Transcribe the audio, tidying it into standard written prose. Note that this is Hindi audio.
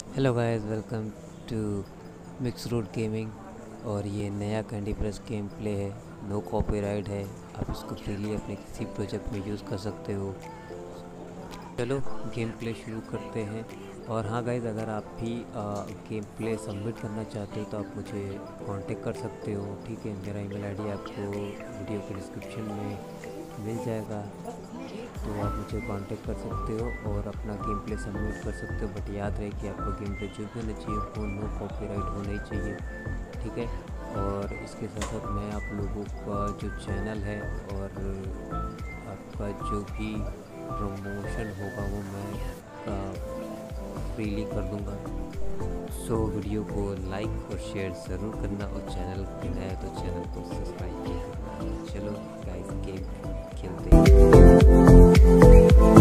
Hello guys, welcome to Mix Road Gaming. और ये नया कैंडी क्रश गेम प्ले है। नो कॉपीराइट है। आप इसको फ्रीली अपने किसी प्रोजेक्ट में यूज़ कर सकते हो। चलो गेम प्ले शुरू करते हैं। और हाँ गाइस, अगर आप भी गेम प्ले सबमिट करना चाहते हो तो आप मुझे कांटेक्ट कर सकते हो। ठीक है, मेरा ईमेल आईडी आपको वीडियो के डिस्क्रिप्शन में मिल जाएगा, तो आप मुझे कांटेक्ट कर सकते हो और अपना गेम प्ले सबमिट कर सकते हो। बट याद रहे कि आपका गेम प्ले जो भी होना चाहिए वो नो कॉपीराइट होना ही चाहिए। ठीक है। और इसके साथ साथ मैं आप लोगों का जो चैनल है और आपका जो भी प्रमोशन होगा वो मैं फ्रीली कर दूंगा। सो वीडियो को लाइक और शेयर ज़रूर करना, और चैनल पे नया तो चैनल को सब्सक्राइब करना। चलो गाइस, गेम खेलते हैं।